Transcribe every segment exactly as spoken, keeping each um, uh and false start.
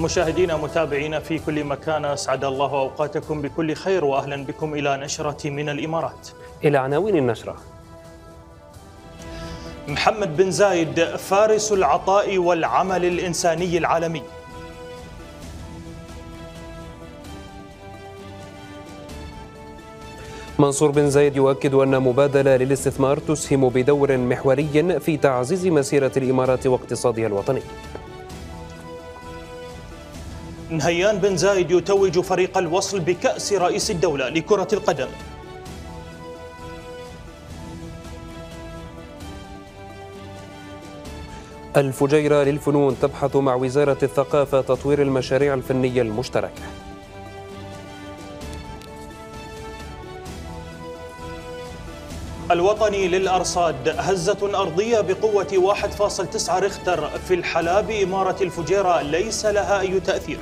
مشاهدينا متابعينا في كل مكان، أسعد الله أوقاتكم بكل خير وأهلا بكم إلى نشرة من الإمارات. إلى عناوين النشرة: محمد بن زايد فارس العطاء والعمل الإنساني العالمي. منصور بن زايد يؤكد أن مبادلة للاستثمار تسهم بدور محوري في تعزيز مسيرة الإمارات واقتصادها الوطني. نهيان بن زايد يتوج فريق الوصل بكأس رئيس الدولة لكرة القدم. الفجيرة للفنون تبحث مع وزارة الثقافة تطوير المشاريع الفنية المشتركة. الوطني للأرصاد: هزة أرضية بقوة واحد فاصلة تسعة ريختر في الحلا بإمارة الفجيرة ليس لها أي تأثير.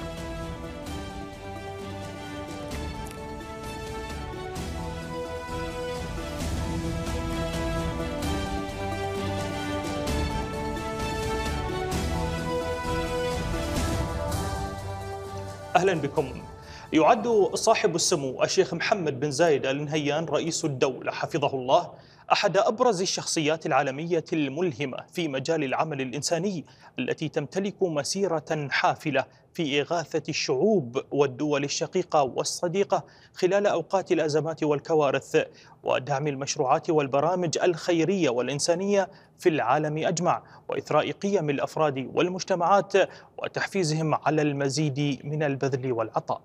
أهلا بكم. يعد صاحب السمو الشيخ محمد بن زايد آل نهيان رئيس الدولة حفظه الله أحد أبرز الشخصيات العالمية الملهمة في مجال العمل الإنساني التي تمتلك مسيرة حافلة في إغاثة الشعوب والدول الشقيقة والصديقة خلال أوقات الأزمات والكوارث، ودعم المشروعات والبرامج الخيرية والإنسانية في العالم أجمع، وإثراء قيم الأفراد والمجتمعات وتحفيزهم على المزيد من البذل والعطاء.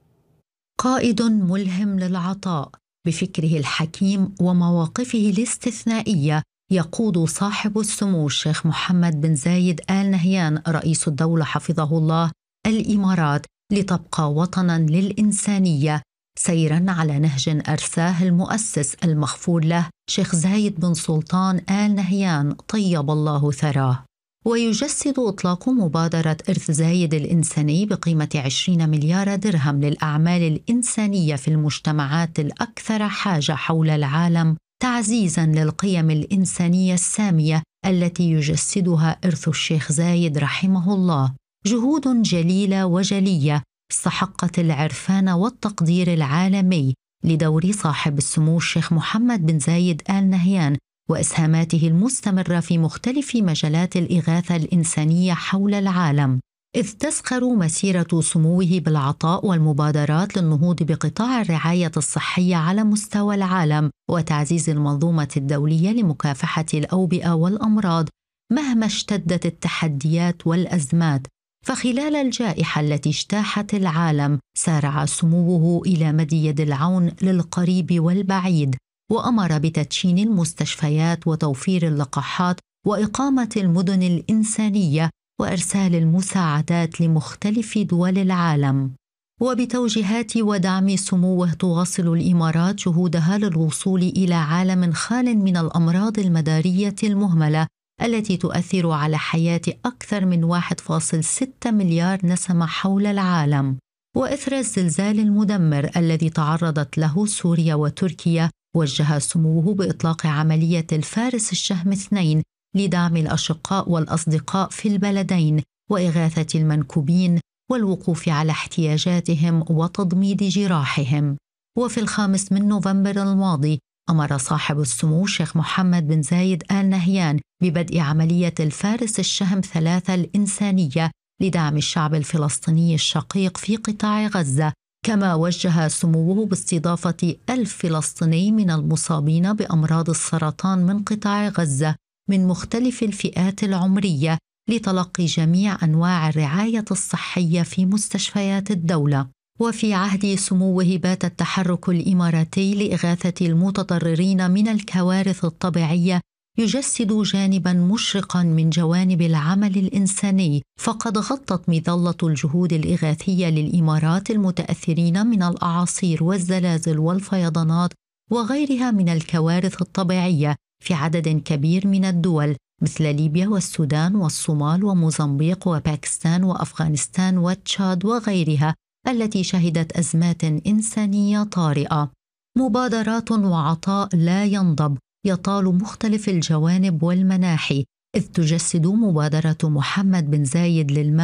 قائد ملهم للعطاء بفكره الحكيم ومواقفه الاستثنائية، يقود صاحب السمو الشيخ محمد بن زايد آل نهيان رئيس الدولة حفظه الله الإمارات لتبقى وطناً للإنسانية، سيراً على نهج أرساه المؤسس المغفور له شيخ زايد بن سلطان آل نهيان طيب الله ثراه. ويجسد إطلاق مبادرة إرث زايد الإنساني بقيمة عشرين مليار درهم للأعمال الإنسانية في المجتمعات الأكثر حاجة حول العالم تعزيزاً للقيم الإنسانية السامية التي يجسدها إرث الشيخ زايد رحمه الله. جهود جليلة وجلية استحقت العرفان والتقدير العالمي لدور صاحب السمو الشيخ محمد بن زايد آل نهيان وإسهاماته المستمرة في مختلف مجالات الإغاثة الإنسانية حول العالم، إذ تزخر مسيرة سموه بالعطاء والمبادرات للنهوض بقطاع الرعاية الصحية على مستوى العالم وتعزيز المنظومة الدولية لمكافحة الأوبئة والأمراض مهما اشتدت التحديات والأزمات. فخلال الجائحة التي اجتاحت العالم سارع سموه إلى مد يد العون للقريب والبعيد، وأمر بتدشين المستشفيات وتوفير اللقاحات وإقامة المدن الإنسانية وإرسال المساعدات لمختلف دول العالم. وبتوجيهات ودعم سموه تواصل الإمارات جهودها للوصول إلى عالم خال من الأمراض المدارية المهملة التي تؤثر على حياة أكثر من واحد فاصلة ستة مليار نسمة حول العالم. وإثر الزلزال المدمر الذي تعرضت له سوريا وتركيا، وجه سموه بإطلاق عملية الفارس الشهم اثنين لدعم الأشقاء والأصدقاء في البلدين وإغاثة المنكوبين والوقوف على احتياجاتهم وتضميد جراحهم. وفي الخامس من نوفمبر الماضي أمر صاحب السمو الشيخ محمد بن زايد آل نهيان ببدء عملية الفارس الشهم ثلاثة الإنسانية لدعم الشعب الفلسطيني الشقيق في قطاع غزة، كما وجه سموه باستضافة ألف فلسطيني من المصابين بأمراض السرطان من قطاع غزة من مختلف الفئات العمرية لتلقي جميع أنواع الرعاية الصحية في مستشفيات الدولة. وفي عهد سموه بات التحرك الإماراتي لإغاثة المتضررين من الكوارث الطبيعية يجسد جانباً مشرقاً من جوانب العمل الإنساني، فقد غطت مظلة الجهود الإغاثية للإمارات المتأثرين من الأعاصير والزلازل والفيضانات وغيرها من الكوارث الطبيعية في عدد كبير من الدول مثل ليبيا والسودان والصومال وموزمبيق وباكستان وأفغانستان وتشاد وغيرها التي شهدت أزمات إنسانية طارئة. مبادرات وعطاء لا ينضب يطال مختلف الجوانب والمناحي، إذ تجسد مبادرة محمد بن زايد للماء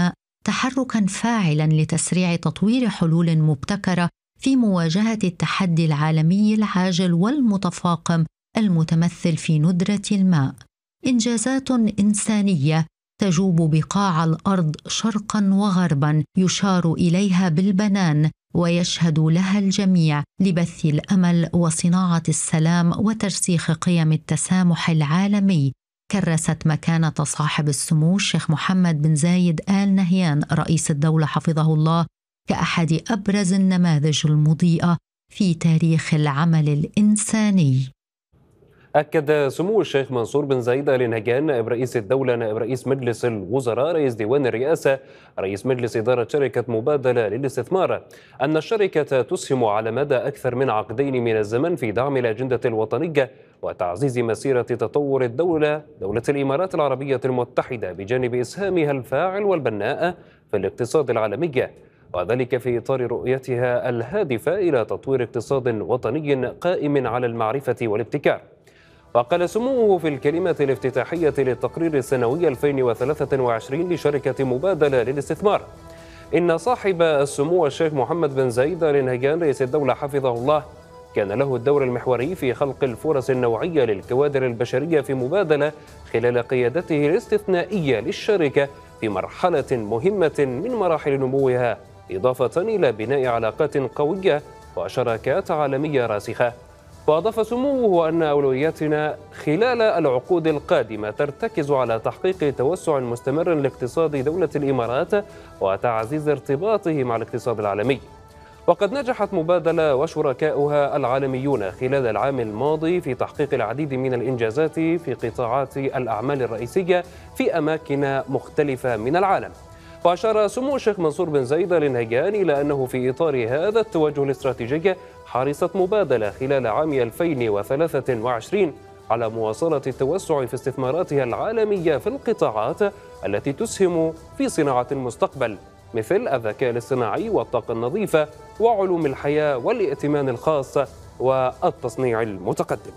تحركاً فاعلاً لتسريع تطوير حلول مبتكرة في مواجهة التحدي العالمي العاجل والمتفاقم المتمثل في ندرة الماء. إنجازات إنسانية تجوب بقاع الأرض شرقاً وغرباً، يشار إليها بالبنان ويشهد لها الجميع لبث الأمل وصناعة السلام وترسيخ قيم التسامح العالمي. كرست مكانة صاحب السمو الشيخ محمد بن زايد آل نهيان رئيس الدولة حفظه الله كأحد أبرز النماذج المضيئة في تاريخ العمل الإنساني. أكد سمو الشيخ منصور بن زايد آل نهيان نائب رئيس الدولة نائب رئيس مجلس الوزراء رئيس ديوان الرئاسة رئيس مجلس إدارة شركة مبادلة للاستثمار أن الشركة تسهم على مدى أكثر من عقدين من الزمن في دعم الأجندة الوطنية وتعزيز مسيرة تطور الدولة دولة الإمارات العربية المتحدة بجانب إسهامها الفاعل والبناء في الاقتصاد العالمي، وذلك في إطار رؤيتها الهادفة إلى تطوير اقتصاد وطني قائم على المعرفة والابتكار. وقال سموه في الكلمة الافتتاحية للتقرير السنوي ألفين وثلاثة وعشرين لشركة مبادلة للاستثمار إن صاحب السمو الشيخ محمد بن زايد آل نهيان رئيس الدولة حفظه الله كان له الدور المحوري في خلق الفرص النوعية للكوادر البشرية في مبادلة خلال قيادته الاستثنائية للشركة في مرحلة مهمة من مراحل نموها، إضافة إلى بناء علاقات قوية وشراكات عالمية راسخة. وأضاف سموه أن أولوياتنا خلال العقود القادمة ترتكز على تحقيق توسع مستمر لاقتصاد دولة الإمارات وتعزيز ارتباطه مع الاقتصاد العالمي. وقد نجحت مبادلة وشركاؤها العالميون خلال العام الماضي في تحقيق العديد من الإنجازات في قطاعات الأعمال الرئيسية في أماكن مختلفة من العالم. وأشار سمو الشيخ منصور بن زايد آل نهيان إلى أنه في إطار هذا التوجه الاستراتيجي حرصت مبادلة خلال عام ألفين وثلاثة وعشرين على مواصلة التوسع في استثماراتها العالمية في القطاعات التي تسهم في صناعة المستقبل مثل الذكاء الاصطناعي والطاقة النظيفة وعلوم الحياة والائتمان الخاص والتصنيع المتقدم.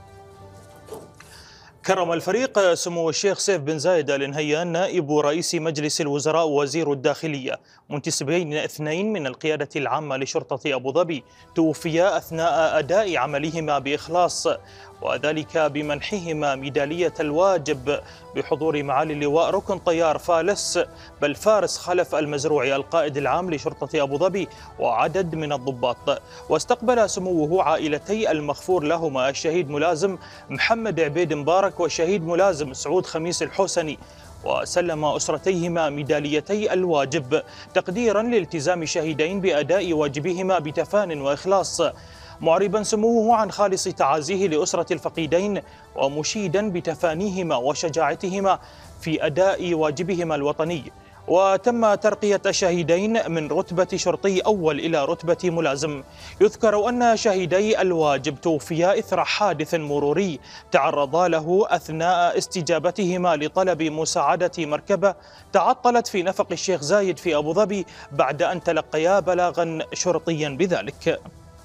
كرم الفريق سمو الشيخ سيف بن زايد آل نهيان نائب رئيس مجلس الوزراء ووزير الداخلية منتسبين اثنين من القيادة العامة لشرطة أبو ظبي توفيا أثناء أداء عملهما بإخلاص، وذلك بمنحهما ميدالية الواجب بحضور معالي اللواء ركن طيار فالس بل فارس خلف المزروعي القائد العام لشرطة أبو ظبي وعدد من الضباط. واستقبل سموه عائلتي المغفور لهما الشهيد ملازم محمد عبيد مبارك والشهيد ملازم سعود خميس الحسني، وسلم أسرتيهما ميداليتي الواجب تقديرا لالتزام شهيدين بأداء واجبهما بتفان وإخلاص، معربا سموه عن خالص تعازيه لأسرة الفقيدين ومشيدا بتفانيهما وشجاعتهما في أداء واجبهما الوطني. وتم ترقية الشهيدين من رتبة شرطي أول إلى رتبة ملازم. يذكر أن شهيدي الواجب توفيا إثر حادث مروري تعرضا له أثناء استجابتهما لطلب مساعدة مركبة تعطلت في نفق الشيخ زايد في أبو ظبي بعد أن تلقيا بلاغا شرطيا بذلك.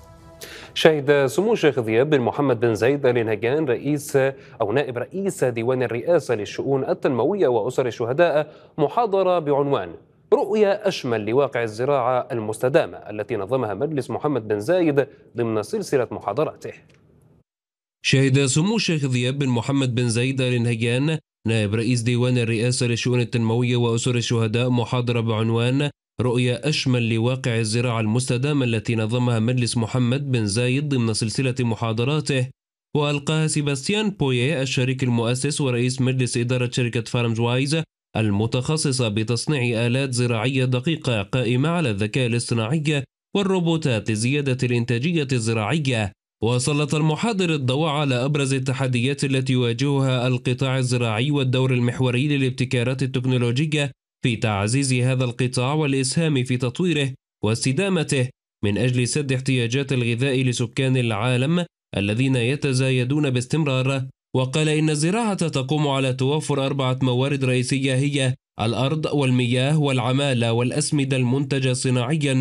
شهد سمو الشيخ ذياب بن محمد بن زايد آل نهيان رئيس أو نائب رئيس ديوان الرئاسة للشؤون التنموية وأسر الشهداء محاضرة بعنوان رؤية أشمل لواقع الزراعة المستدامة التي نظمها مجلس محمد بن زايد ضمن سلسلة محاضراته. شهد سمو الشيخ ذياب بن محمد بن زايد آل نهيان نائب رئيس ديوان الرئاسة للشؤون التنموية وأسر الشهداء محاضرة بعنوان رؤية أشمل لواقع الزراعة المستدامة التي نظمها مجلس محمد بن زايد ضمن سلسلة محاضراته، وألقاها سيباستيان بويه الشريك المؤسس ورئيس مجلس إدارة شركة فارمز وايز المتخصصة بتصنيع آلات زراعية دقيقة قائمة على الذكاء الاصطناعي والروبوتات لزيادة الإنتاجية الزراعية. وسلط المحاضر الضوء على أبرز التحديات التي يواجهها القطاع الزراعي والدور المحوري للابتكارات التكنولوجية في تعزيز هذا القطاع والإسهام في تطويره واستدامته من أجل سد احتياجات الغذاء لسكان العالم الذين يتزايدون باستمرار. وقال إن الزراعة تقوم على توفر أربعة موارد رئيسية هي الأرض والمياه والعمالة والأسمدة المنتجة صناعيا،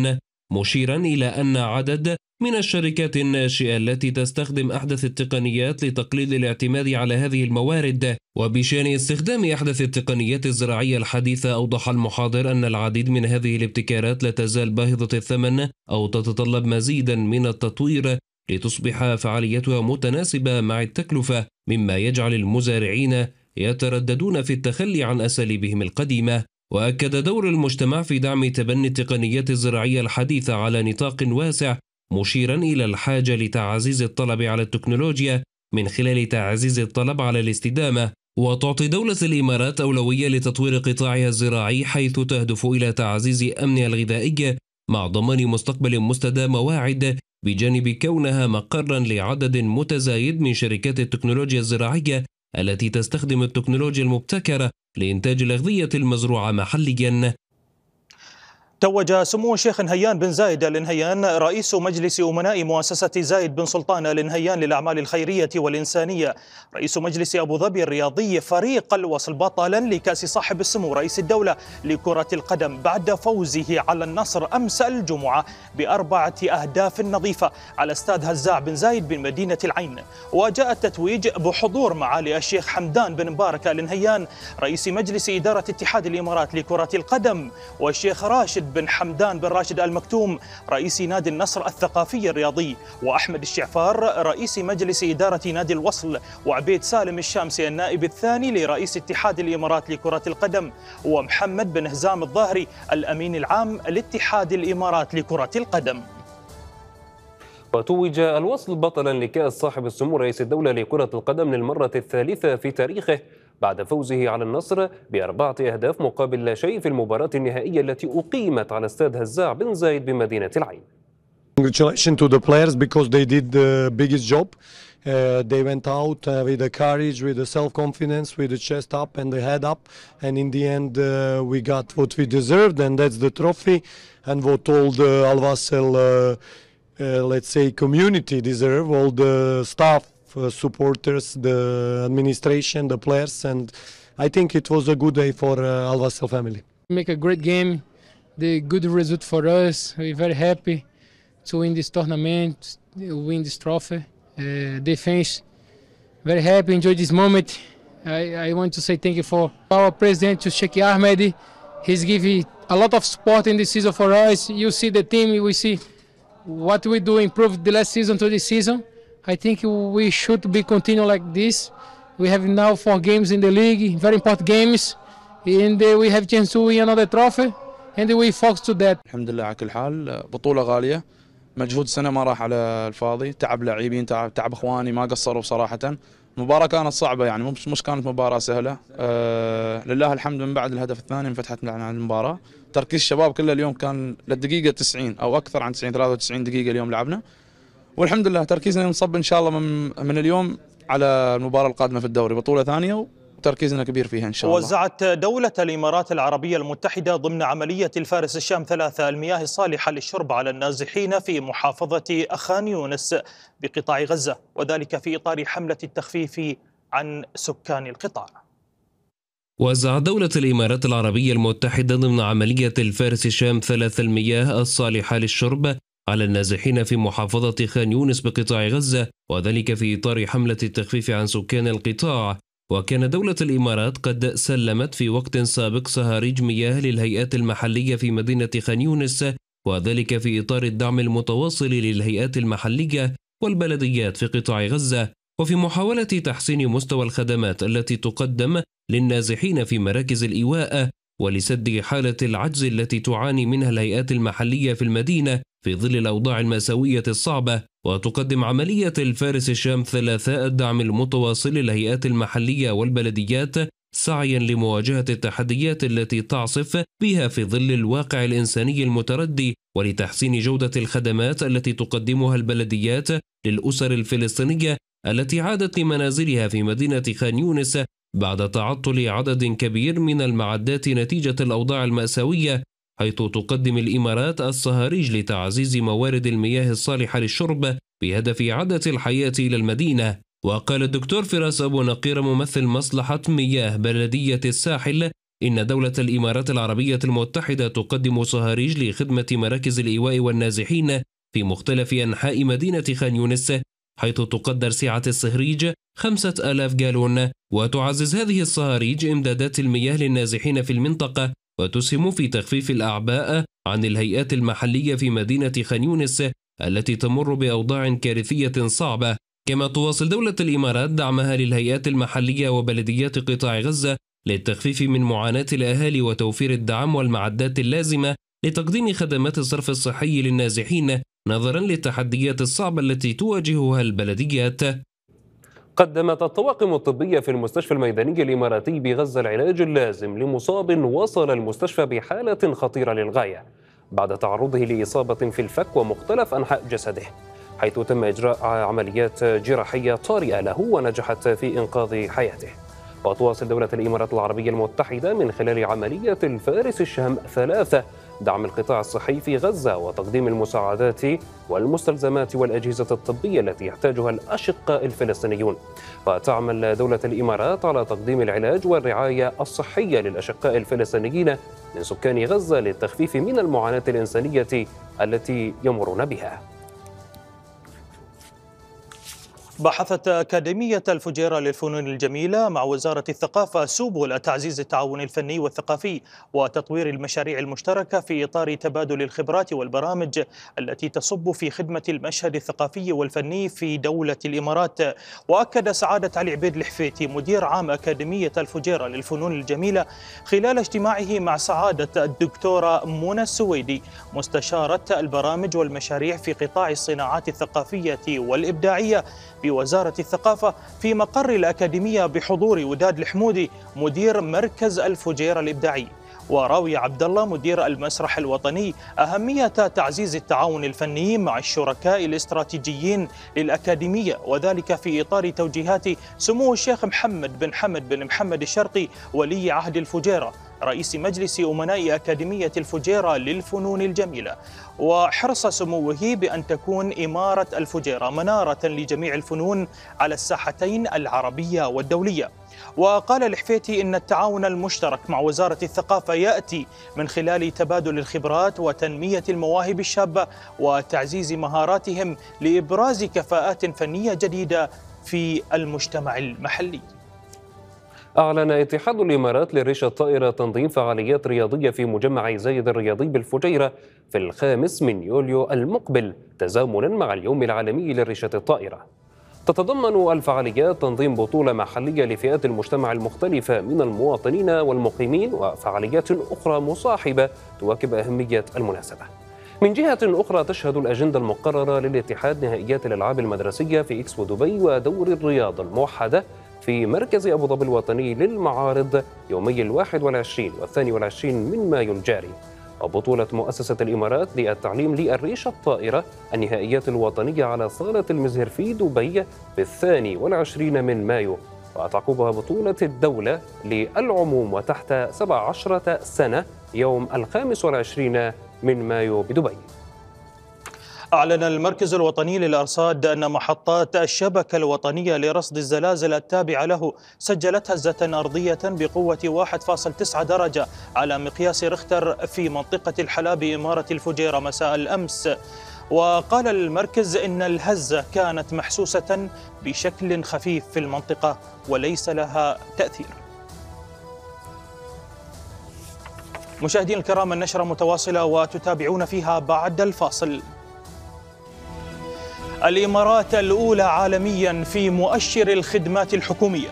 مشيرا إلى أن عدد من الشركات الناشئة التي تستخدم أحدث التقنيات لتقليل الاعتماد على هذه الموارد. وبشأن استخدام أحدث التقنيات الزراعية الحديثة، أوضح المحاضر أن العديد من هذه الابتكارات لا تزال باهظة الثمن أو تتطلب مزيدا من التطوير لتصبح فعاليتها متناسبة مع التكلفة، مما يجعل المزارعين يترددون في التخلي عن أساليبهم القديمة. وأكد دور المجتمع في دعم تبني التقنيات الزراعية الحديثة على نطاق واسع، مشيرا إلى الحاجة لتعزيز الطلب على التكنولوجيا من خلال تعزيز الطلب على الاستدامة. وتعطي دولة الإمارات أولوية لتطوير قطاعها الزراعي، حيث تهدف إلى تعزيز أمنها الغذائي مع ضمان مستقبل مستدام واعد، بجانب كونها مقرا لعدد متزايد من شركات التكنولوجيا الزراعية التي تستخدم التكنولوجيا المبتكرة لإنتاج الأغذية المزروعة محليا. توج سمو الشيخ نهيان بن زايد آل نهيان رئيس مجلس أمناء مؤسسة زايد بن سلطان آل نهيان للأعمال الخيرية والإنسانية رئيس مجلس أبو ظبي الرياضي فريق الوصل بطلا لكأس صاحب السمو رئيس الدولة لكرة القدم بعد فوزه على النصر أمس الجمعة بأربعة أهداف نظيفة على استاد هزاع بن زايد بمدينة العين. وجاء التتويج بحضور معالي الشيخ حمدان بن مبارك آل نهيان رئيس مجلس إدارة اتحاد الإمارات لكرة القدم، والشيخ راشد بن حمدان بن راشد آل مكتوم رئيس نادي النصر الثقافي الرياضي، وأحمد الشعفار رئيس مجلس إدارة نادي الوصل، وعبيد سالم الشامسي النائب الثاني لرئيس اتحاد الإمارات لكرة القدم، ومحمد بن هزام الظاهري الأمين العام لاتحاد الإمارات لكرة القدم. وتوج الوصل بطلا لكأس صاحب السمو رئيس الدولة لكرة القدم للمرة الثالثة في تاريخه بعد فوزه على النصر بأربعة أهداف مقابل لا شيء في المباراة النهائية التي أقيمت على استاد هزاع بن زايد بمدينة العين. Congratulations to the players because they did the biggest job. Uh, they went out uh, with the courage, with the self-confidence, with the chest up and the head up, and in the end uh, we got what we deserved, and that's the trophy, and what all the Al Wasl, uh, uh, let's say, community deserve, all the staff, Uh, supporters, the administration, the players, and I think it was a good day for uh, Al Wasl family. Make a great game, the good result for us. We're very happy to win this tournament, win this trophy. Uh, defense, very happy, enjoy this moment. I, I want to say thank you for our president, to Sheikh Ahmed. He's giving a lot of support in this season for us. You see the team, we see what we do improve the last season to this season. I think we should be continue like this. We have now four games in the league, very important games, and we have chance to win another trophy, and we focus to that. الحمد لله على كل حال، بطولة غالية، مجهود سنة ما راح على الفاضي، تعب لاعبين، تعب, تعب اخواني ما قصروا بصراحة. المباراة كانت صعبة، يعني مش مش كانت مباراة سهلة. أه لله الحمد، من بعد الهدف الثاني انفتحت لنا المباراة. تركيز الشباب كله اليوم كان للدقيقة تسعين او اكثر عن تسعين، ثلاثة وتسعين دقيقة اليوم لعبنا، والحمد لله تركيزنا ينصب ان شاء الله من, من اليوم على المباراة القادمة في الدوري، بطولة ثانية وتركيزنا كبير فيها ان شاء الله. وزعت دولة الإمارات العربية المتحدة ضمن عملية الفارس الشام ثلاثة المياه الصالحة للشرب على النازحين في محافظة خان يونس بقطاع غزة، وذلك في إطار حملة التخفيف عن سكان القطاع. وزعت دولة الإمارات العربية المتحدة ضمن عملية الفارس الشام ثلاث المياه الصالحة للشرب على النازحين في محافظة خان يونس بقطاع غزة، وذلك في إطار حملة التخفيف عن سكان القطاع. وكان دولة الإمارات قد سلمت في وقت سابق صهاريج مياه للهيئات المحلية في مدينة خان يونس، وذلك في إطار الدعم المتواصل للهيئات المحلية والبلديات في قطاع غزة، وفي محاولة تحسين مستوى الخدمات التي تقدم للنازحين في مراكز الإيواء، ولسد حالة العجز التي تعاني منها الهيئات المحلية في المدينة في ظل الأوضاع المأساوية الصعبة. وتقدم عملية الفارس الشام ثلاثاء الدعم المتواصل للهيئات المحلية والبلديات سعيا لمواجهة التحديات التي تعصف بها في ظل الواقع الإنساني المتردي، ولتحسين جودة الخدمات التي تقدمها البلديات للأسر الفلسطينية التي عادت لمنازلها في مدينة خان يونس بعد تعطل عدد كبير من المعدات نتيجة الأوضاع المأساوية، حيث تقدم الإمارات الصهاريج لتعزيز موارد المياه الصالحة للشرب بهدف إعادة الحياة إلى المدينة. وقال الدكتور فراس أبو نقير ممثل مصلحة مياه بلدية الساحل إن دولة الإمارات العربية المتحدة تقدم صهاريج لخدمة مراكز الإيواء والنازحين في مختلف أنحاء مدينة خان يونس، حيث تقدر سعة الصهريج خمسة آلاف جالون، وتعزز هذه الصهاريج إمدادات المياه للنازحين في المنطقة، وتسهم في تخفيف الأعباء عن الهيئات المحلية في مدينة خان يونس التي تمر بأوضاع كارثية صعبة. كما تواصل دولة الإمارات دعمها للهيئات المحلية وبلديات قطاع غزة للتخفيف من معاناة الأهالي وتوفير الدعم والمعدات اللازمة لتقديم خدمات الصرف الصحي للنازحين نظرا للتحديات الصعبة التي تواجهها البلديات. قدمت الطواقم الطبية في المستشفى الميداني الإماراتي بغزة العلاج اللازم لمصاب وصل المستشفى بحالة خطيرة للغاية بعد تعرضه لإصابة في الفك ومختلف أنحاء جسده، حيث تم إجراء عمليات جراحية طارئة له ونجحت في إنقاذ حياته. وتواصل دولة الإمارات العربية المتحدة من خلال عملية الفارس الشهم ثلاثة دعم القطاع الصحي في غزة وتقديم المساعدات والمستلزمات والأجهزة الطبية التي يحتاجها الأشقاء الفلسطينيون. وتعمل دولة الإمارات على تقديم العلاج والرعاية الصحية للأشقاء الفلسطينيين من سكان غزة للتخفيف من المعاناة الإنسانية التي يمرون بها. بحثت أكاديمية الفجيرة للفنون الجميلة مع وزارة الثقافة سبل تعزيز التعاون الفني والثقافي وتطوير المشاريع المشتركة في إطار تبادل الخبرات والبرامج التي تصب في خدمة المشهد الثقافي والفني في دولة الإمارات. وأكد سعادة علي عبيد الحفيتي مدير عام أكاديمية الفجيرة للفنون الجميلة خلال اجتماعه مع سعادة الدكتورة منى السويدي مستشارة البرامج والمشاريع في قطاع الصناعات الثقافية والإبداعية بوزارة الثقافة في مقر الأكاديمية بحضور وداد الحمودي مدير مركز الفجيرة الإبداعي وراوي عبد الله مدير المسرح الوطني أهمية تعزيز التعاون الفني مع الشركاء الاستراتيجيين للأكاديمية، وذلك في إطار توجيهات سمو الشيخ محمد بن حمد بن محمد الشرقي ولي عهد الفجيرة رئيس مجلس أمناء أكاديمية الفجيرة للفنون الجميلة، وحرص سموه بأن تكون إمارة الفجيرة منارة لجميع الفنون على الساحتين العربية والدولية. وقال الحفيتي إن التعاون المشترك مع وزارة الثقافة يأتي من خلال تبادل الخبرات وتنمية المواهب الشابة وتعزيز مهاراتهم لإبراز كفاءات فنية جديدة في المجتمع المحلي. أعلن اتحاد الإمارات للريشة الطائرة تنظيم فعاليات رياضية في مجمع زايد الرياضي بالفجيرة في الخامس من يوليو المقبل تزامنا مع اليوم العالمي للريشة الطائرة. تتضمن الفعاليات تنظيم بطولة محلية لفئات المجتمع المختلفة من المواطنين والمقيمين وفعاليات أخرى مصاحبة تواكب أهمية المناسبة. من جهة أخرى تشهد الأجندة المقررة للاتحاد نهائيات الألعاب المدرسية في إكسبو دبي ودور الرياضة الموحدة في مركز أبو ظبي الوطني للمعارض يومي الواحد والعشرين والثاني والعشرين من مايو الجاري، وبطولة مؤسسة الإمارات للتعليم للريشة الطائرة النهائيات الوطنية على صالة المزهر في دبي في الثاني والعشرين من مايو، وتعقبها بطولة الدولة للعموم وتحت سبع عشرة سنة يوم الخامس والعشرين من مايو بدبي. أعلن المركز الوطني للأرصاد أن محطات الشبكة الوطنية لرصد الزلازل التابعة له سجلت هزة أرضية بقوة واحد فاصلة تسعة درجة على مقياس ريختر في منطقة الحلا بإمارة الفجيرة مساء الأمس. وقال المركز إن الهزة كانت محسوسة بشكل خفيف في المنطقة وليس لها تأثير. مشاهدينا الكرام، النشرة متواصلة وتتابعون فيها بعد الفاصل. الإمارات الأولى عالميا في مؤشر الخدمات الحكومية.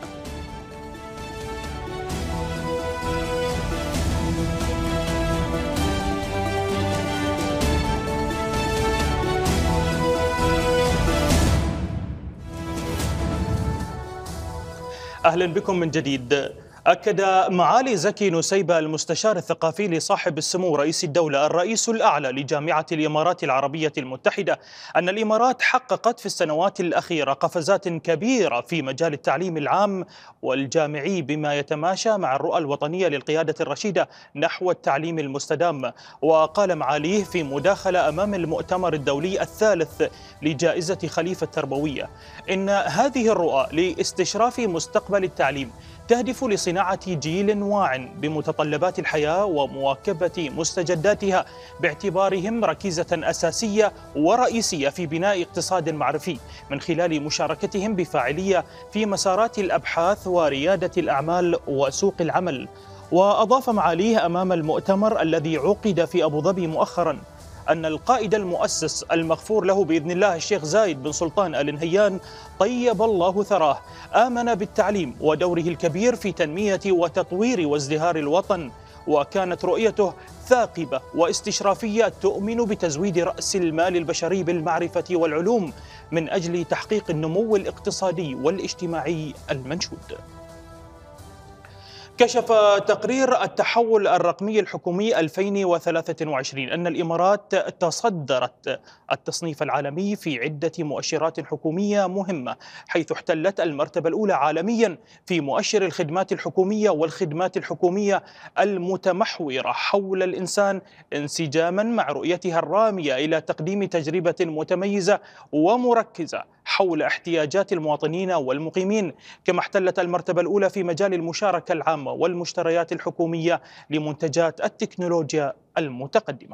أهلا بكم من جديد. أكد معالي زكي نسيبة المستشار الثقافي لصاحب السمو رئيس الدولة الرئيس الأعلى لجامعة الإمارات العربية المتحدة أن الإمارات حققت في السنوات الأخيرة قفزات كبيرة في مجال التعليم العام والجامعي بما يتماشى مع الرؤى الوطنية للقيادة الرشيدة نحو التعليم المستدام. وقال معاليه في مداخلة أمام المؤتمر الدولي الثالث لجائزة خليفة التربوية إن هذه الرؤى لاستشراف مستقبل التعليم تهدف لصناعة صناعة جيل واع بمتطلبات الحياة ومواكبة مستجداتها باعتبارهم ركيزة أساسية ورئيسية في بناء اقتصاد معرفي من خلال مشاركتهم بفاعلية في مسارات الأبحاث وريادة الأعمال وسوق العمل. وأضاف معاليه أمام المؤتمر الذي عقد في أبو ظبي مؤخراً أن القائد المؤسس المغفور له بإذن الله الشيخ زايد بن سلطان آل نهيان طيب الله ثراه آمن بالتعليم ودوره الكبير في تنمية وتطوير وازدهار الوطن، وكانت رؤيته ثاقبة واستشرافية تؤمن بتزويد رأس المال البشري بالمعرفة والعلوم من أجل تحقيق النمو الاقتصادي والاجتماعي المنشود. كشف تقرير التحول الرقمي الحكومي ألفين وثلاثة وعشرين أن الإمارات تصدرت التصنيف العالمي في عدة مؤشرات حكومية مهمة، حيث احتلت المرتبة الأولى عالميا في مؤشر الخدمات الحكومية والخدمات الحكومية المتمحورة حول الإنسان، انسجاما مع رؤيتها الرامية إلى تقديم تجربة متميزة ومركزة حول احتياجات المواطنين والمقيمين. كما احتلت المرتبة الأولى في مجال المشاركة العامة والمشتريات الحكومية لمنتجات التكنولوجيا المتقدمة.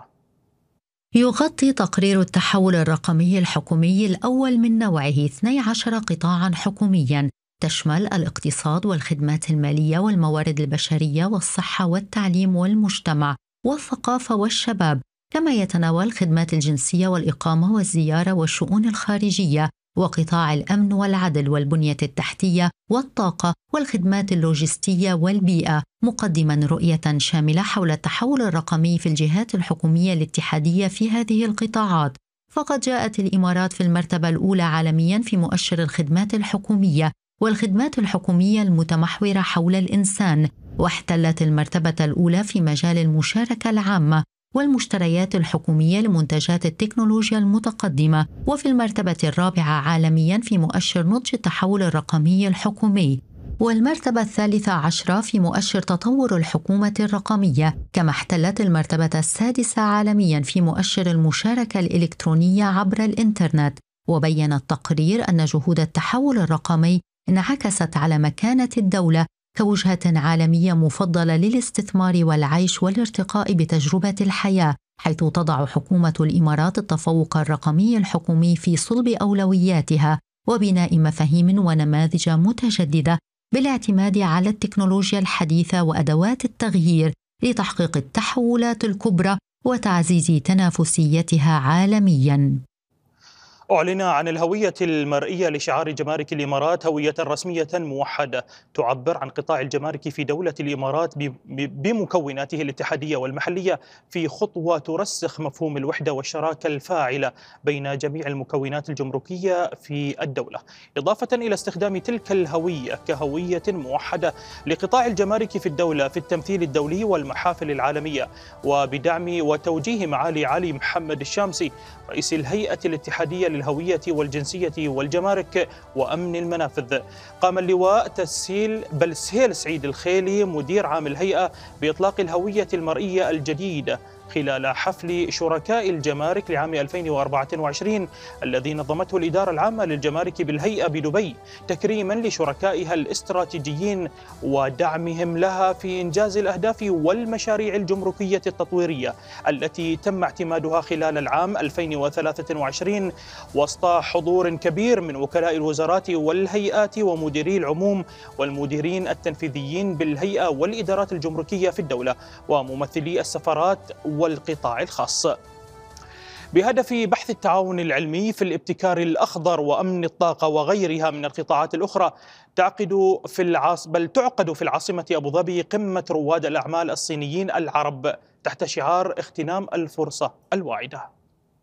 يغطي تقرير التحول الرقمي الحكومي الأول من نوعه اثني عشر قطاعاً حكومياً، تشمل الاقتصاد والخدمات المالية والموارد البشرية والصحة والتعليم والمجتمع والثقافة والشباب، كما يتناول خدمات الجنسية والإقامة والزيارة والشؤون الخارجية وقطاع الأمن والعدل والبنية التحتية والطاقة والخدمات اللوجستية والبيئة، مقدما رؤية شاملة حول التحول الرقمي في الجهات الحكومية الاتحادية في هذه القطاعات. فقد جاءت الإمارات في المرتبة الأولى عالميا في مؤشر الخدمات الحكومية والخدمات الحكومية المتمحورة حول الإنسان، واحتلت المرتبة الأولى في مجال المشاركة العامة والمشتريات الحكومية لمنتجات التكنولوجيا المتقدمة، وفي المرتبة الرابعة عالمياً في مؤشر نضج التحول الرقمي الحكومي، والمرتبة الثالثة عشرة في مؤشر تطور الحكومة الرقمية. كما احتلت المرتبة السادسة عالمياً في مؤشر المشاركة الإلكترونية عبر الإنترنت. وبين التقرير أن جهود التحول الرقمي انعكست على مكانة الدولة كوجهة عالمية مفضلة للاستثمار والعيش والارتقاء بتجربة الحياة، حيث تضع حكومة الإمارات التفوق الرقمي الحكومي في صلب أولوياتها وبناء مفاهيم ونماذج متجددة بالاعتماد على التكنولوجيا الحديثة وأدوات التغيير لتحقيق التحولات الكبرى وتعزيز تنافسيتها عالمياً. أعلن عن الهوية المرئية لشعار جمارك الإمارات هوية رسمية موحدة تعبر عن قطاع الجمارك في دولة الإمارات بمكوناته الاتحادية والمحلية، في خطوة ترسخ مفهوم الوحدة والشراكة الفاعلة بين جميع المكونات الجمركية في الدولة، إضافة إلى استخدام تلك الهوية كهوية موحدة لقطاع الجمارك في الدولة في التمثيل الدولي والمحافل العالمية، وبدعم وتوجيه معالي علي محمد الشامسي رئيس الهيئة الاتحادية للهوية والجنسية والجمارك وأمن المنافذ. قام اللواء تسهيل بل سهيل سعيد الخيلي مدير عام الهيئة بإطلاق الهوية المرئية الجديدة خلال حفل شركاء الجمارك لعام ألفين وأربعة وعشرين الذي نظمته الإدارة العامة للجمارك بالهيئة بدبي، تكريما لشركائها الاستراتيجيين ودعمهم لها في إنجاز الأهداف والمشاريع الجمركية التطويرية التي تم اعتمادها خلال العام ألفين وثلاثة وعشرين وسط حضور كبير من وكلاء الوزارات والهيئات ومديري العموم والمديرين التنفيذيين بالهيئة والإدارات الجمركية في الدولة وممثلي السفارات والقطاع الخاص، بهدف بحث التعاون العلمي في الابتكار الأخضر وأمن الطاقة وغيرها من القطاعات الأخرى. تعقد في العاص بل تعقد في العاصمة أبو ظبي قمة رواد الأعمال الصينيين العرب تحت شعار اغتنام الفرصة الواعدة.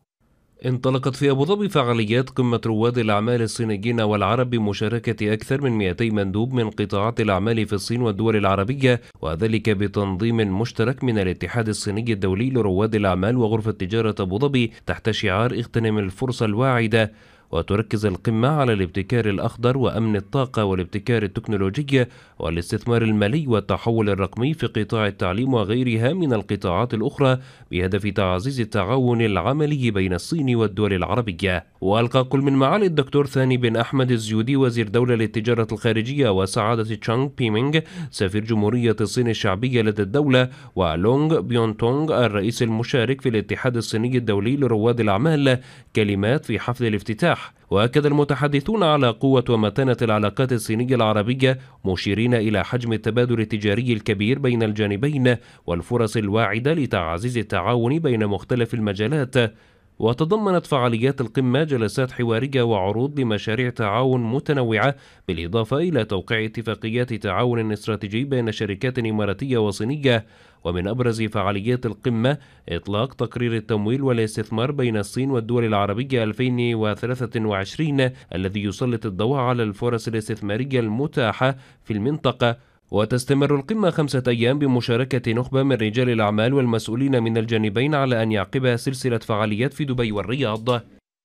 انطلقت في أبو ظبي فعاليات قمة رواد الأعمال الصينيين والعرب بمشاركة أكثر من مئتي مندوب من قطاعات الأعمال في الصين والدول العربية، وذلك بتنظيم مشترك من الاتحاد الصيني الدولي لرواد الأعمال وغرفة تجارة أبو ظبي تحت شعار اغتنم الفرصة الواعدة. وتركز القمة على الابتكار الأخضر وأمن الطاقة والابتكار التكنولوجي والاستثمار المالي والتحول الرقمي في قطاع التعليم وغيرها من القطاعات الأخرى، بهدف تعزيز التعاون العملي بين الصين والدول العربية. وألقى كل من معالي الدكتور ثاني بن أحمد الزيودي وزير دولة للتجارة الخارجية وسعادة تشانغ بيمينغ سفير جمهورية الصين الشعبية لدى الدولة ولونغ بيون تونغ الرئيس المشارك في الاتحاد الصيني الدولي لرواد الأعمال كلمات في حفل الافتتاح. وأكد المتحدثون على قوة ومتانة العلاقات الصينية العربية مشيرين إلى حجم التبادل التجاري الكبير بين الجانبين والفرص الواعدة لتعزيز التعاون بين مختلف المجالات. وتضمنت فعاليات القمة جلسات حوارية وعروض لمشاريع تعاون متنوعة بالإضافة إلى توقيع اتفاقيات تعاون استراتيجي بين شركات إماراتية وصينية. ومن أبرز فعاليات القمة إطلاق تقرير التمويل والاستثمار بين الصين والدول العربية ألفين وثلاثة وعشرين الذي يسلط الضوء على الفرص الاستثمارية المتاحة في المنطقة. وتستمر القمة خمسة أيام بمشاركة نخبة من رجال الأعمال والمسؤولين من الجانبين على أن يعقبها سلسلة فعاليات في دبي والرياض.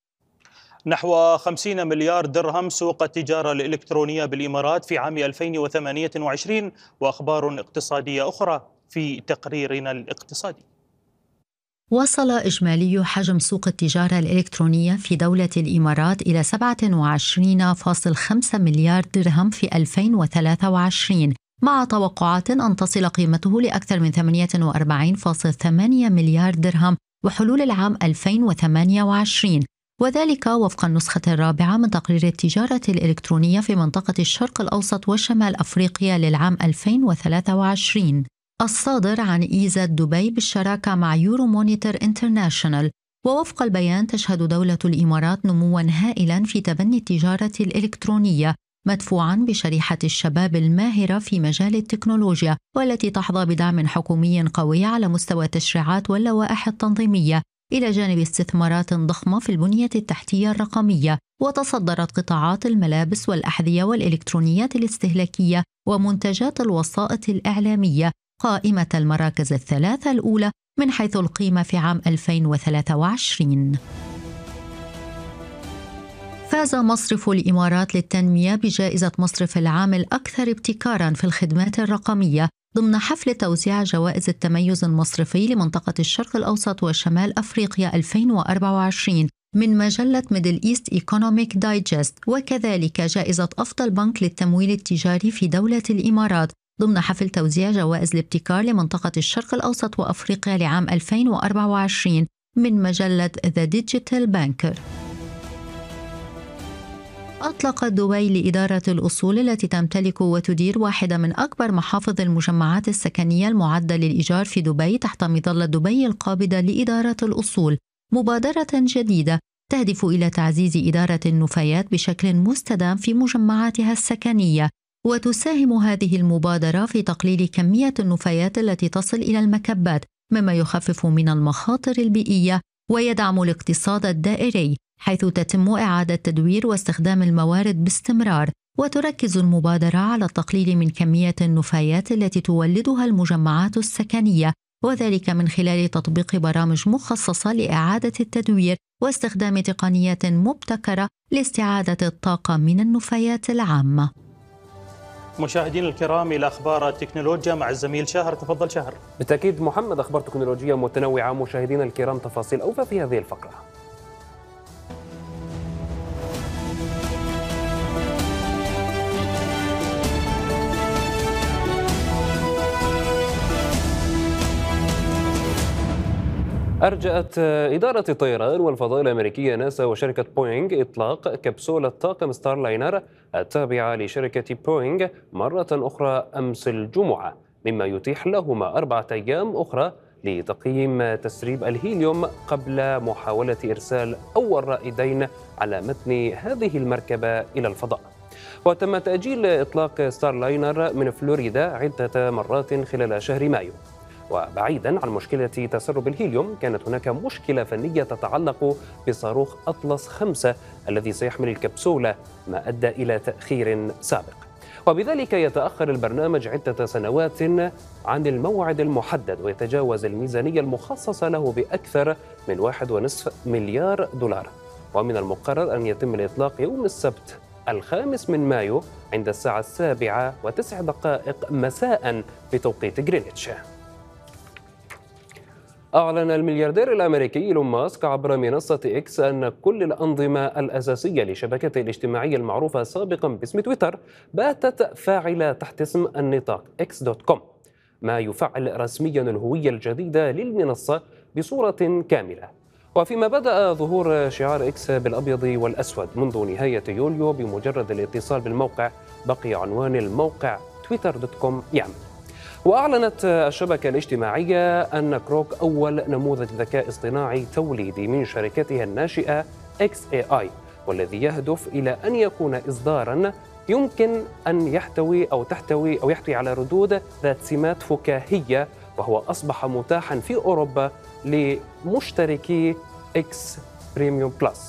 نحو خمسين مليار درهم سوق التجارة الإلكترونية بالإمارات في عام ألفين وثمانية وعشرين، وأخبار اقتصادية أخرى في تقريرنا الاقتصادي. وصل إجمالي حجم سوق التجارة الإلكترونية في دولة الإمارات إلى سبعة وعشرين فاصلة خمسة مليار درهم في ألفين وثلاثة وعشرين، مع توقعات أن تصل قيمته لأكثر من ثمانية وأربعين فاصلة ثمانية مليار درهم وحلول العام ألفين وثمانية وعشرين، وذلك وفق النسخة الرابعة من تقرير التجارة الإلكترونية في منطقة الشرق الأوسط وشمال أفريقيا للعام ألفين وثلاثة وعشرين الصادر عن إيزا دبي بالشراكة مع يورو مونيتور انترناشونال. ووفق البيان تشهد دولة الإمارات نمواً هائلاً في تبني التجارة الإلكترونية مدفوعاً بشريحة الشباب الماهرة في مجال التكنولوجيا، والتي تحظى بدعم حكومي قوي على مستوى التشريعات واللوائح التنظيمية، إلى جانب استثمارات ضخمة في البنية التحتية الرقمية. وتصدرت قطاعات الملابس والأحذية والإلكترونيات الاستهلاكية ومنتجات الوسائط الإعلامية قائمة المراكز الثلاثة الأولى من حيث القيمة في عام ألفين وثلاثة وعشرين. فاز مصرف الإمارات للتنمية بجائزة مصرف العام الأكثر ابتكاراً في الخدمات الرقمية ضمن حفل توزيع جوائز التميز المصرفي لمنطقة الشرق الأوسط وشمال أفريقيا ألفين وأربعة وعشرين من مجلة ميدل إيست إيكونوميك دايجست، وكذلك جائزة أفضل بنك للتمويل التجاري في دولة الإمارات ضمن حفل توزيع جوائز الابتكار لمنطقة الشرق الأوسط وأفريقيا لعام ألفين وأربعة وعشرين من مجلة The Digital Banker. أطلقت دبي لإدارة الأصول التي تمتلك وتدير واحدة من أكبر محافظ المجمعات السكنية المعدة للإيجار في دبي تحت مظلة دبي القابضة لإدارة الأصول مبادرة جديدة تهدف إلى تعزيز إدارة النفايات بشكل مستدام في مجمعاتها السكنية. وتساهم هذه المبادرة في تقليل كمية النفايات التي تصل إلى المكبات، مما يخفف من المخاطر البيئية ويدعم الاقتصاد الدائري، حيث تتم إعادة تدوير واستخدام الموارد باستمرار. وتركز المبادرة على التقليل من كمية النفايات التي تولدها المجمعات السكنية، وذلك من خلال تطبيق برامج مخصصة لإعادة التدوير واستخدام تقنيات مبتكرة لاستعادة الطاقة من النفايات العامة. مشاهدينا الكرام، إلى أخبار التكنولوجيا مع الزميل شاهر. تفضل شاهر. بالتأكيد محمد، أخبار تكنولوجيا متنوعة. مشاهدينا الكرام، تفاصيل أوفى في هذه الفقرة. أرجأت إدارة الطيران والفضاء الأمريكية ناسا وشركة بوينغ إطلاق كبسولة طاقم ستار لاينر التابعة لشركة بوينغ مرة أخرى أمس الجمعة، مما يتيح لهما أربعة أيام أخرى لتقييم تسريب الهيليوم قبل محاولة إرسال أول رائدين على متن هذه المركبة إلى الفضاء. وتم تأجيل إطلاق ستار لاينر من فلوريدا عدة مرات خلال شهر مايو. وبعيدا عن مشكلة تسرب الهيليوم، كانت هناك مشكلة فنية تتعلق بصاروخ أطلس خمسة الذي سيحمل الكبسولة، ما أدى إلى تأخير سابق، وبذلك يتأخر البرنامج عدة سنوات عن الموعد المحدد ويتجاوز الميزانية المخصصة له بأكثر من واحد ونصف مليار دولار. ومن المقرر أن يتم الإطلاق يوم السبت الخامس من مايو عند الساعة السابعة وتسع دقائق مساء بتوقيت غرينتش. أعلن الملياردير الأمريكي إيلون ماسك عبر منصة إكس أن كل الأنظمة الأساسية لشبكته الاجتماعية المعروفة سابقا باسم تويتر باتت فاعلة تحت اسم النطاق إكس دوت كوم، ما يفعل رسميا الهوية الجديدة للمنصة بصورة كاملة. وفيما بدأ ظهور شعار إكس بالأبيض والأسود منذ نهاية يوليو بمجرد الاتصال بالموقع، بقي عنوان الموقع تويتر دوت كوم يعمل. وأعلنت الشبكة الاجتماعية أن كروك أول نموذج ذكاء اصطناعي توليدي من شركتها الناشئة إكس إيه آي، والذي يهدف إلى أن يكون إصداراً يمكن أن يحتوي أو تحتوي أو يحتوي على ردود ذات سمات فكاهية، وهو أصبح متاحاً في أوروبا لمشتركي إكس بريميوم بلس.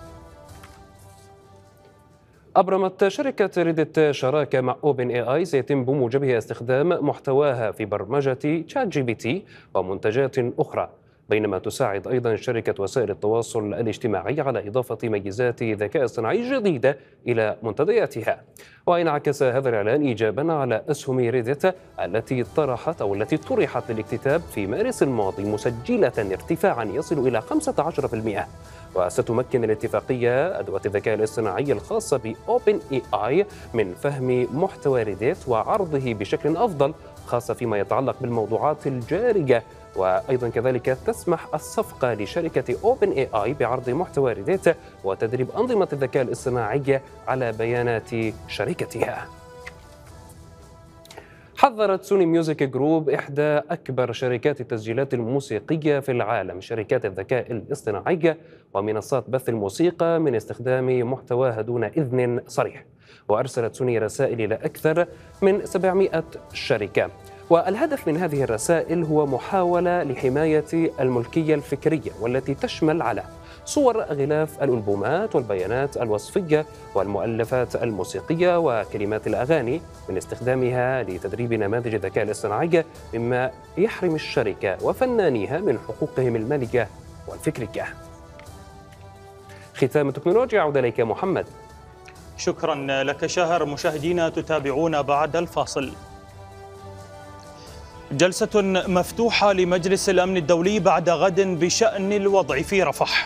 أبرمت شركة ريدت شراكة مع أوبن إيه آي سيتم بموجبها استخدام محتواها في برمجة تشات جي بي تي ومنتجات أخرى، بينما تساعد أيضا شركة وسائل التواصل الاجتماعي على إضافة ميزات ذكاء اصطناعي جديدة إلى منتدياتها. وانعكس هذا الإعلان إيجابا على أسهم ريدت التي طرحت أو التي طرحت للاكتتاب في مارس الماضي، مسجلة ارتفاعا يصل إلى خمسة عشر بالمئة. وستمكن الاتفاقية أدوات الذكاء الاصطناعي الخاصة بأوبن إيه آي من فهم محتوى ريدت وعرضه بشكل أفضل، خاصة فيما يتعلق بالموضوعات الجارية. وأيضا كذلك تسمح الصفقة لشركة أوبن إيه آي بعرض محتوى ريدت وتدريب أنظمة الذكاء الاصطناعي على بيانات شركتها. حذرت سوني ميوزك جروب، إحدى أكبر شركات التسجيلات الموسيقية في العالم، شركات الذكاء الاصطناعي ومنصات بث الموسيقى من استخدام محتواها دون إذن صريح. وأرسلت سوني رسائل إلى أكثر من سبعمائة شركة، والهدف من هذه الرسائل هو محاولة لحماية الملكية الفكرية، والتي تشمل على صور غلاف الألبومات والبيانات الوصفية والمؤلفات الموسيقية وكلمات الأغاني من استخدامها لتدريب نماذج الذكاء الاصطناعي، مما يحرم الشركة وفنانيها من حقوقهم المالية والفكرية. ختام التكنولوجيا، عودة إليك محمد. شكرا لك شاهر. مشاهدينا تتابعون بعد الفاصل. جلسة مفتوحة لمجلس الأمن الدولي بعد غد بشأن الوضع في رفح.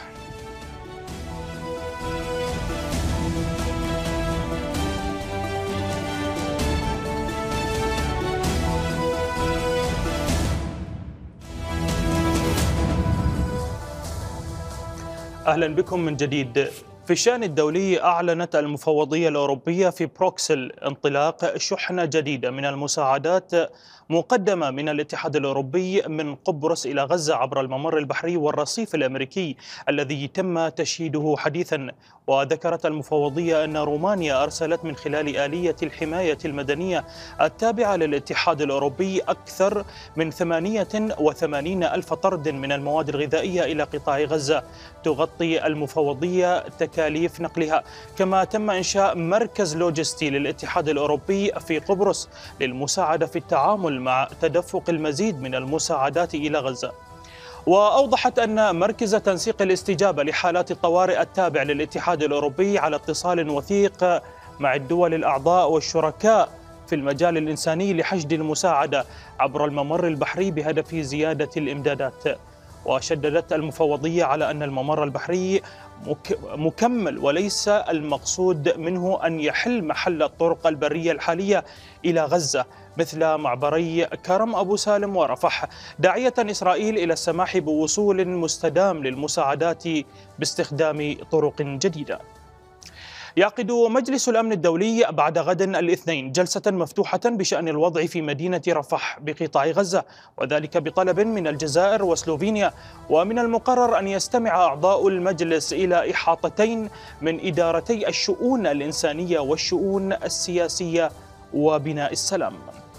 أهلا بكم من جديد. في الشأن الدولي، أعلنت المفوضية الأوروبية في بروكسل انطلاق شحنة جديدة من المساعدات مقدمة من الاتحاد الأوروبي من قبرص إلى غزة عبر الممر البحري والرصيف الأمريكي الذي تم تشييده حديثا. وذكرت المفوضية أن رومانيا أرسلت من خلال آلية الحماية المدنية التابعة للاتحاد الأوروبي أكثر من ثمانية وثمانين ألف طرد من المواد الغذائية إلى قطاع غزة تغطي المفوضية تكاليف نقلها. كما تم إنشاء مركز لوجستي للاتحاد الأوروبي في قبرص للمساعدة في التعامل مع تدفق المزيد من المساعدات إلى غزة. وأوضحت أن مركز تنسيق الاستجابة لحالات الطوارئ التابع للاتحاد الأوروبي على اتصال وثيق مع الدول الأعضاء والشركاء في المجال الإنساني لحشد المساعدة عبر الممر البحري بهدف زيادة الإمدادات. وشددت المفوضية على أن الممر البحري مكمل وليس المقصود منه أن يحل محل الطرق البرية الحالية إلى غزة مثل معبري كرم أبو سالم ورفح، داعية إسرائيل إلى السماح بوصول مستدام للمساعدات باستخدام طرق جديدة. يعقد مجلس الأمن الدولي بعد غد الاثنين جلسة مفتوحة بشأن الوضع في مدينة رفح بقطاع غزة، وذلك بطلب من الجزائر وسلوفينيا. ومن المقرر أن يستمع أعضاء المجلس إلى إحاطتين من إدارتي الشؤون الإنسانية والشؤون السياسية وبناء السلام.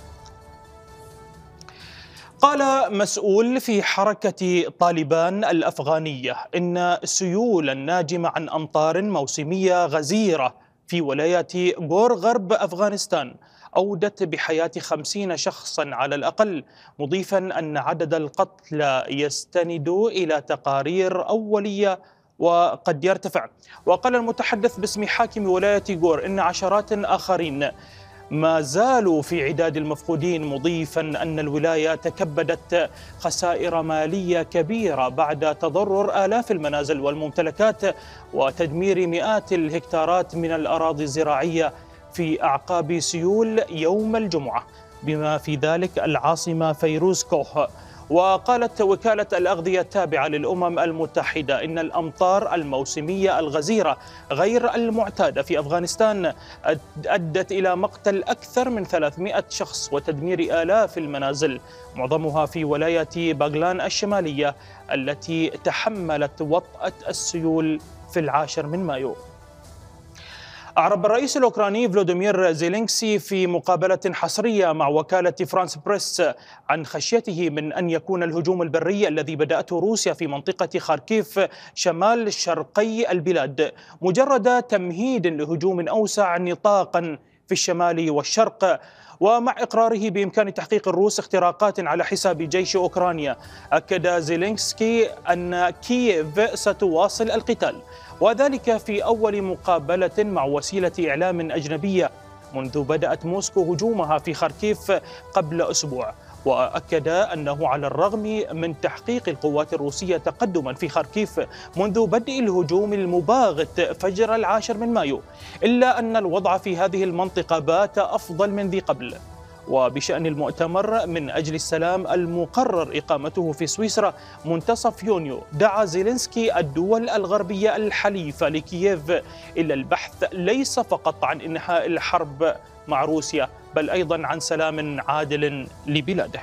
قال مسؤول في حركة طالبان الأفغانية إن السيول الناجمة عن أمطار موسمية غزيرة في ولاية غور غرب أفغانستان أودت بحياة خمسين شخصا على الأقل، مضيفا أن عدد القتلى يستند إلى تقارير أولية وقد يرتفع. وقال المتحدث باسم حاكم ولاية غور إن عشرات آخرين ما زالوا في عداد المفقودين، مضيفا أن الولاية تكبدت خسائر مالية كبيرة بعد تضرر آلاف المنازل والممتلكات وتدمير مئات الهكتارات من الأراضي الزراعية في أعقاب سيول يوم الجمعة، بما في ذلك العاصمة فيروز كوه. وقالت وكالة الأغذية التابعة للأمم المتحدة إن الأمطار الموسمية الغزيرة غير المعتادة في أفغانستان أدت إلى مقتل أكثر من ثلاثمئة شخص وتدمير آلاف المنازل، معظمها في ولاية باغلان الشمالية التي تحملت وطأة السيول في العاشر من مايو. أعرب الرئيس الأوكراني فلوديمير زيلينسكي في مقابلة حصرية مع وكالة فرانس بريس عن خشيته من أن يكون الهجوم البري الذي بدأته روسيا في منطقة خاركيف شمال شرقي البلاد مجرد تمهيد لهجوم أوسع نطاقا في الشمال والشرق. ومع إقراره بإمكان تحقيق الروس اختراقات على حساب جيش أوكرانيا، أكد زيلينسكي أن كييف ستواصل القتال، وذلك في أول مقابلة مع وسيلة إعلام أجنبية منذ بدأت موسكو هجومها في خاركيف قبل أسبوع. وأكد أنه على الرغم من تحقيق القوات الروسية تقدما في خاركيف منذ بدء الهجوم المباغت فجر العاشر من مايو، إلا أن الوضع في هذه المنطقة بات أفضل من ذي قبل. وبشأن المؤتمر من أجل السلام المقرر إقامته في سويسرا منتصف يونيو، دعا زيلينسكي الدول الغربية الحليفة لكييف إلى البحث ليس فقط عن إنهاء الحرب مع روسيا بل أيضا عن سلام عادل لبلاده.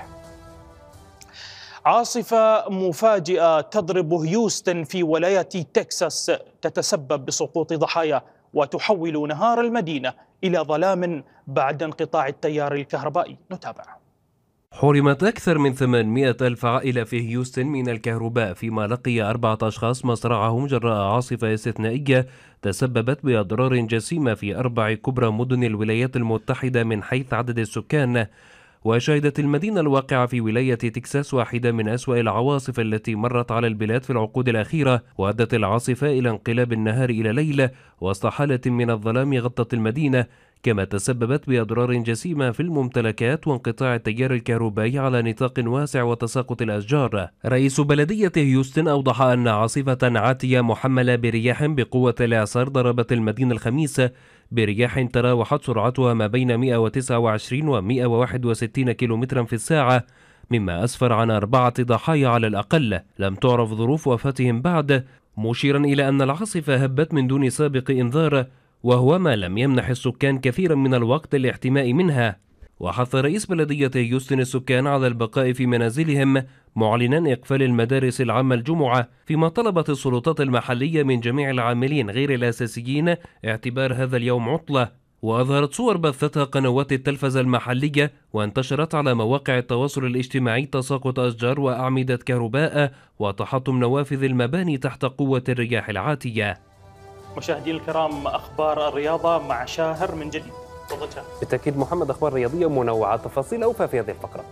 عاصفة مفاجئة تضرب هيوستن في ولاية تكساس تتسبب بسقوط ضحايا وتحول نهار المدينة إلى ظلام بعد انقطاع التيار الكهربائي. نتابع. حرمت أكثر من ثمانمئة ألف عائلة في هيوستن من الكهرباء، فيما لقي أربعة أشخاص مصرعهم جراء عاصفة استثنائية تسببت بأضرار جسيمة في أربع كبرى مدن الولايات المتحدة من حيث عدد السكان. وشهدت المدينة الواقعة في ولاية تكساس واحدة من أسوأ العواصف التي مرت على البلاد في العقود الأخيرة، وأدت العاصفة إلى انقلاب النهار إلى ليل وسط حالة من الظلام غطت المدينة، كما تسببت بأضرار جسيمة في الممتلكات وانقطاع التيار الكهربائي على نطاق واسع وتساقط الأشجار. رئيس بلدية هيوستن أوضح أن عاصفة عاتية محملة برياح بقوة الإعصار ضربت المدينة الخميس برياح تراوحت سرعتها ما بين مئة وتسعة وعشرين و مئة وواحد وستين كيلومترا في الساعة، مما أسفر عن أربعة ضحايا على الأقل. لم تعرف ظروف وفاتهم بعد، مشيرا إلى أن العاصفة هبت من دون سابق إنذار، وهو ما لم يمنح السكان كثيرا من الوقت للاحتماء منها. وحث رئيس بلدية هيوستن السكان على البقاء في منازلهم، معلنا إقفال المدارس العامة الجمعة، فيما طلبت السلطات المحلية من جميع العاملين غير الأساسيين اعتبار هذا اليوم عطلة. وأظهرت صور بثتها قنوات التلفزة المحلية وانتشرت على مواقع التواصل الاجتماعي تساقط أشجار وأعمدة كهرباء وتحطم نوافذ المباني تحت قوة الرياح العاتية. مشاهدينا الكرام، أخبار الرياضة مع شاهر من جديد. تفضل شاهر. بالتأكيد محمد، أخبار رياضية منوعة، تفاصيل أوفى في هذه الفقرة.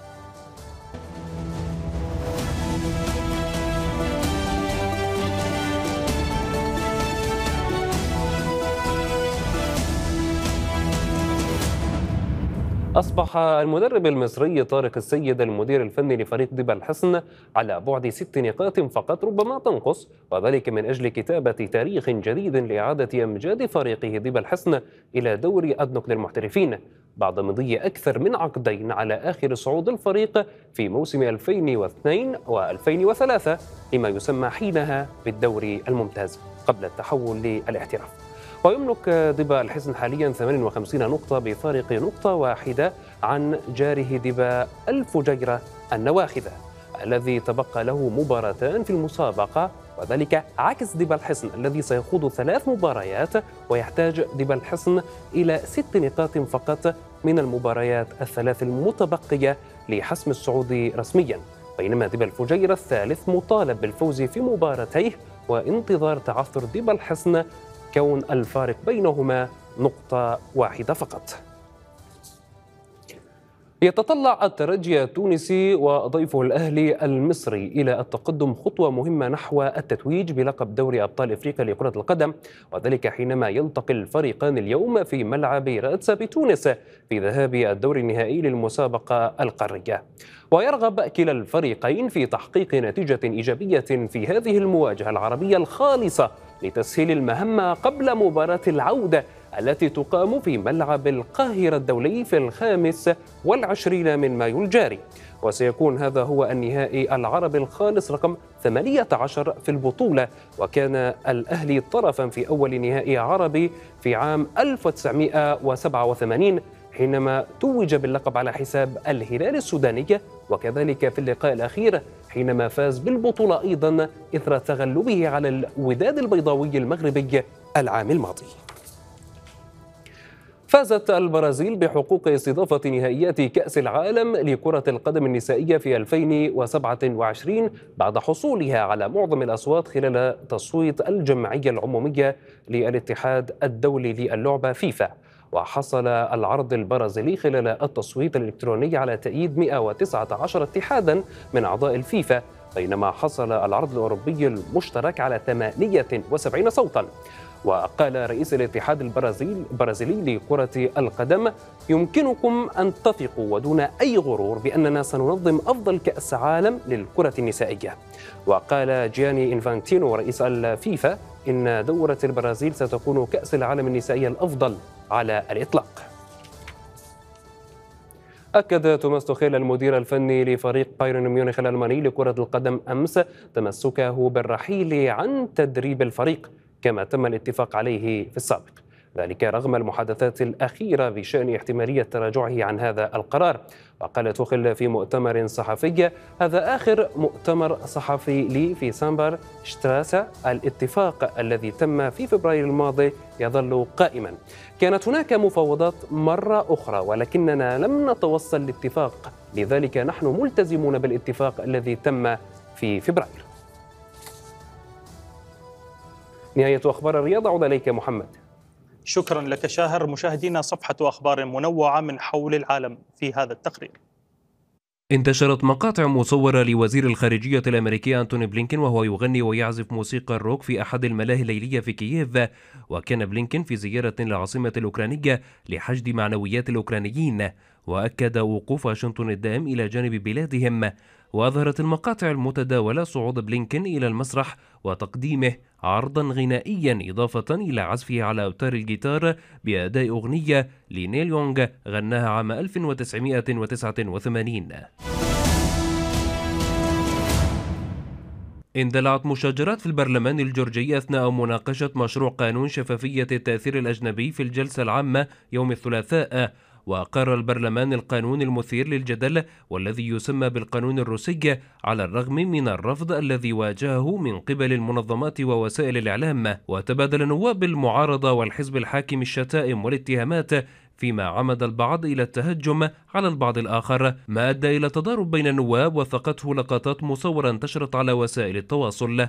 أصبح المدرب المصري طارق السيد المدير الفني لفريق ديبا الحصن على بعد ست نقاط فقط ربما تنقص، وذلك من أجل كتابة تاريخ جديد لإعادة أمجاد فريقه ديبا الحصن إلى دوري أدنوك للمحترفين بعد مضي أكثر من عقدين على آخر صعود الفريق في موسم ألفين واثنين وألفين وثلاثة لما يسمى حينها بالدوري الممتاز قبل التحول للاحتراف. ويملك ديبا الحصن حاليا ثمانية وخمسين نقطة بفارق نقطة واحدة عن جاره ديبا الفجيرة النواخذة الذي تبقى له مباراتان في المسابقة، وذلك عكس ديبا الحصن الذي سيخوض ثلاث مباريات ويحتاج ديبا الحصن إلى ست نقاط فقط من المباريات الثلاث المتبقية لحسم الصعود رسميا، بينما ديبا الفجيرة الثالث مطالب بالفوز في مباراتيه وانتظار تعثر ديبا الحصن كون الفارق بينهما نقطة واحدة فقط. يتطلع الترجي التونسي وضيفه الأهلي المصري إلى التقدم خطوة مهمة نحو التتويج بلقب دوري أبطال إفريقيا لكرة القدم، وذلك حينما يلتقي الفريقان اليوم في ملعب رادسة بتونس في ذهاب الدور النهائي للمسابقة القارية. ويرغب كلا الفريقين في تحقيق نتيجة إيجابية في هذه المواجهة العربية الخالصة لتسهيل المهمة قبل مباراة العودة التي تقام في ملعب القاهرة الدولي في الخامس والعشرين من مايو الجاري. وسيكون هذا هو النهائي العربي الخالص رقم ثمانية عشر في البطولة، وكان الأهلي طرفا في أول نهائي عربي في عام ألف وتسعمائة وسبعة وثمانين حينما توج باللقب على حساب الهلال السوداني، وكذلك في اللقاء الأخير حينما فاز بالبطولة أيضا إثر تغلبه على الوداد البيضاوي المغربي العام الماضي. فازت البرازيل بحقوق استضافة نهائيات كأس العالم لكرة القدم النسائية في ألفين وسبعة وعشرين بعد حصولها على معظم الأصوات خلال تصويت الجمعية العمومية للاتحاد الدولي للعبة فيفا. وحصل العرض البرازيلي خلال التصويت الإلكتروني على تأييد مئة وتسعة عشر اتحادا من أعضاء الفيفا، بينما حصل العرض الأوروبي المشترك على ثمانية وسبعين صوتا. وقال رئيس الاتحاد البرازيل البرازيلي لكرة القدم: يمكنكم أن تثقوا ودون أي غرور بأننا سننظم أفضل كأس عالم للكرة النسائية. وقال جياني إنفانتينو رئيس الفيفا إن دورة البرازيل ستكون كأس العالم النسائية الأفضل على الإطلاق. أكد توماس توخيل المدير الفني لفريق بايرن ميونخ الألماني لكرة القدم أمس تمسكه بالرحيل عن تدريب الفريق كما تم الاتفاق عليه في السابق، ذلك رغم المحادثات الأخيرة بشأن احتمالية تراجعه عن هذا القرار. وقال توخيل في مؤتمر صحفي: هذا آخر مؤتمر صحفي لي في سامبر شتراسة، الاتفاق الذي تم في فبراير الماضي يظل قائما. كانت هناك مفاوضات مرة أخرى ولكننا لم نتوصل لاتفاق، لذلك نحن ملتزمون بالاتفاق الذي تم في فبراير. نهاية أخبار الرياضة، عود إليك محمد. شكرا لك شاهر. مشاهدينا، صفحة أخبار منوعة من حول العالم في هذا التقرير. انتشرت مقاطع مصورة لوزير الخارجية الأمريكي أنتوني بلينكين وهو يغني ويعزف موسيقى الروك في أحد الملاهي الليلية في كييف. وكان بلينكين في زيارة للعاصمة الأوكرانية لحشد معنويات الأوكرانيين، وأكد وقوف واشنطن الدائم إلى جانب بلادهم. وأظهرت المقاطع المتداولة صعود بلينكين إلى المسرح وتقديمه عرضا غنائيا إضافة إلى عزفه على أوتار الجيتار بأداء أغنية لنيل يونغ غناها عام ألف وتسعمائة وتسعة وثمانين. اندلعت مشاجرات في البرلمان الجورجي أثناء مناقشة مشروع قانون شفافية التأثير الأجنبي في الجلسة العامة يوم الثلاثاء. وأقر البرلمان القانون المثير للجدل والذي يسمى بالقانون الروسي على الرغم من الرفض الذي واجهه من قبل المنظمات ووسائل الإعلام. وتبادل نواب المعارضة والحزب الحاكم الشتائم والاتهامات، فيما عمد البعض إلى التهجم على البعض الآخر، ما أدى إلى تضارب بين النواب وثقته لقطات مصورة انتشرت على وسائل التواصل.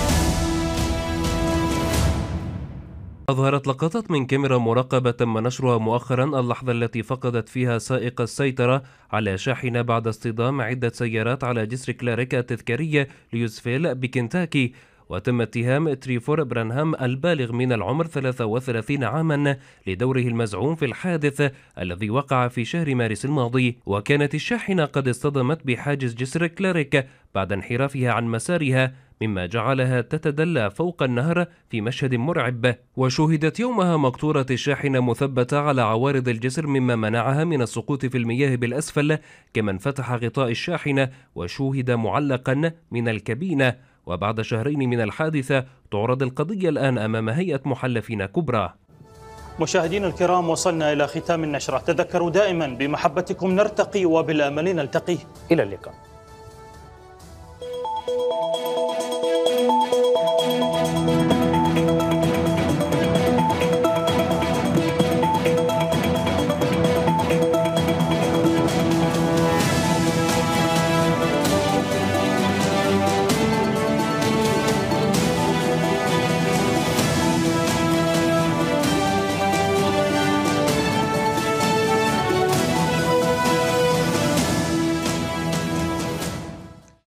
أظهرت لقطات من كاميرا مراقبة تم نشرها مؤخرا اللحظة التي فقدت فيها سائق السيطرة على شاحنة بعد اصطدام عدة سيارات على جسر كلاريك التذكاري ليوزفيل بكنتاكي. وتم اتهام تريفور برانهام البالغ من العمر ثلاثة وثلاثين عاما لدوره المزعوم في الحادث الذي وقع في شهر مارس الماضي. وكانت الشاحنة قد اصطدمت بحاجز جسر كلاريك بعد انحرافها عن مسارها، مما جعلها تتدلى فوق النهر في مشهد مرعب. وشوهدت يومها مقطورة الشاحنة مثبتة على عوارض الجسر، مما منعها من السقوط في المياه بالأسفل، كما انفتح غطاء الشاحنة وشوهد معلقا من الكابينة. وبعد شهرين من الحادثة تعرض القضية الآن أمام هيئة محلفين كبرى. مشاهدينا الكرام، وصلنا إلى ختام النشرة. تذكروا دائما بمحبتكم نرتقي وبالأمل نلتقي. إلى اللقاء.